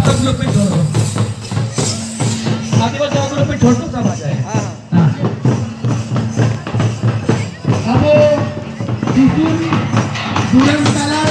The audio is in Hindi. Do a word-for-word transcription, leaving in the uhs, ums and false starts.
सब लोग पे छोड़ दो, आगे बच्चा आप लोग पे छोड़ दो, सब आ जाए। हाँ अब दूसरी